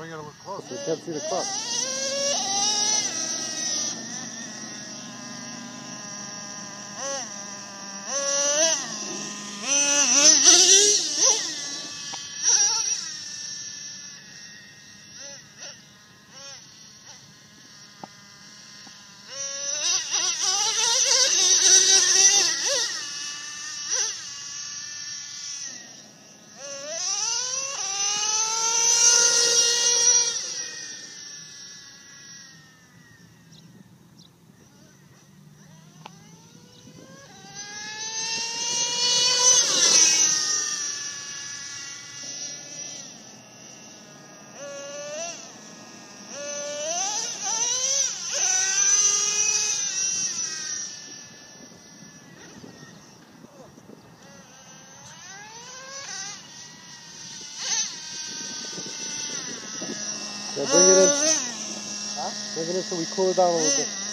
you gotta look close. You can't see the crop. Yeah, bring it in. Huh? Bring it in so we cool it down a little bit.